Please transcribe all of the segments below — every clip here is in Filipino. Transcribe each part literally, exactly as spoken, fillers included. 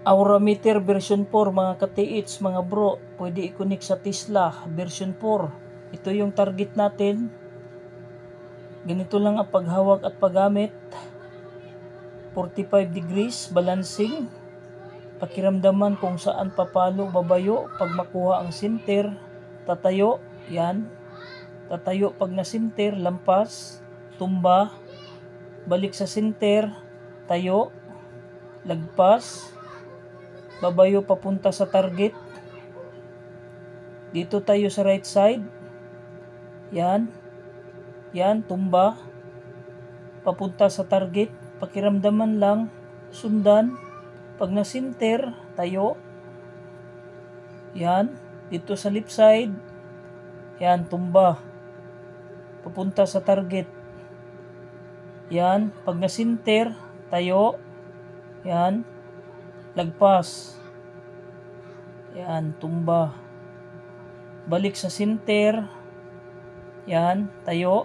Aurameter version four mga ka-T H mga bro, pwede i-connect sa Tesla version four. Ito yung target natin. Ganito lang ang paghawak at paggamit. forty-five degrees balancing. Pakiramdaman kung saan papalo babayo pag makuha ang center. Tatayo, yan. Tatayo pag na center, lampas, tumba, balik sa center, tayo, lagpas, babayo papunta sa target. Dito tayo sa right side. Yan. Yan, tumba. Papunta sa target. Pakiramdaman lang. Sundan. Pag na-center, tayo. Yan. Dito sa left side. Yan, tumba. Papunta sa target. Yan. Pag na-center, tayo. Yan. Lagpas. Yan, tumba. Balik sa center. Yan, tayo.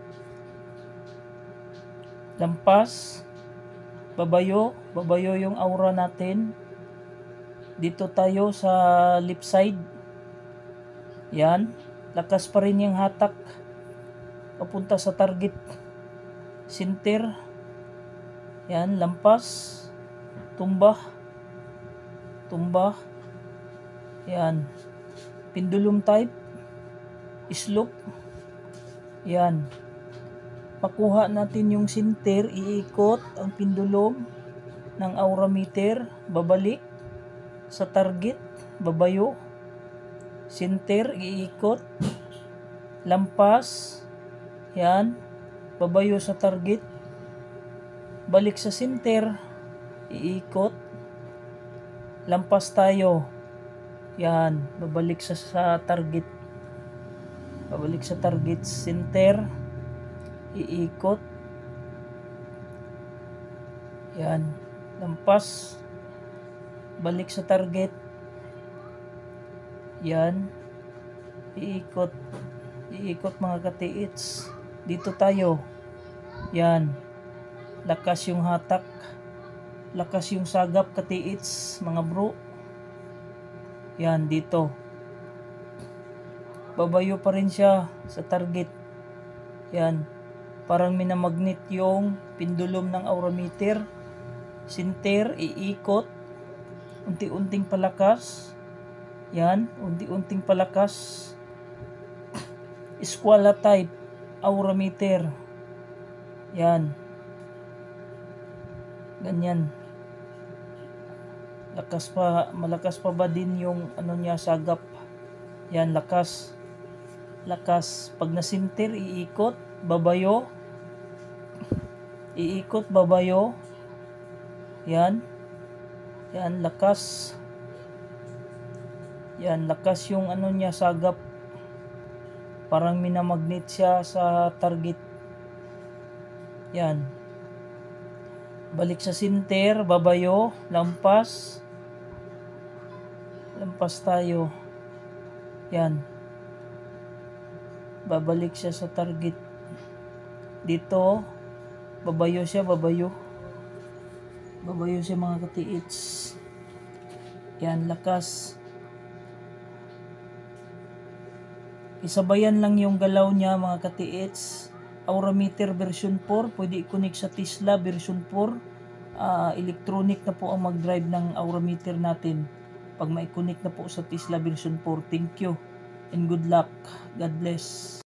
Lampas. Babayo. Babayo yung aura natin. Dito tayo sa left side. Yan. Lakas pa rin yung hatak. Papunta sa target. Center. Yan, lampas. Tumba. Tumba. Yan. Pendulum type. Slope. Yan. Makuha natin yung center, iikot ang pendulum ng aurameter, babalik sa target, babayo. Center, iikot, lampas. Yan. Babayo sa target. Balik sa center, iikot, lampas tayo. Yan, babalik sa, sa target. Babalik sa target, center, iikot. Yan, lampas, balik sa target. Yan, iikot. Iikot mga ka-T H. Dito tayo. Yan, lakas yung hatak. Lakas yung sagap ka-T H mga bro. Yan, dito. Babayo pa rin siya sa target. Yan. Parang minamagnet yung pendulum ng aurameter. Center, iikot. Unti-unting palakas. Yan. Unti-unting palakas. Eskwala type. Aurameter. Yan. Ganyan. Lakas pa, malakas pa ba din yung ano niya, sagap. Yan, lakas. Lakas. Pag na-center, iikot, babayo. Iikot, babayo. Yan. Yan, lakas. Yan, lakas yung ano niya, sagap. Parang minamagnet siya sa target. Yan. Balik sa center, babayo, lampas. Lampas tayo. Yan. Babalik siya sa target. Dito, babayo siya, babayo. Babayo siya mga ka-T H. Yan, lakas. Isabayan lang yung galaw niya mga ka-T H. Aurameter version four, pwede i-connect sa Tesla version four. Uh, electronic na po ang mag-drive ng aurameter natin pag ma-connect na po sa Tesla version four. Thank you and good luck. God bless.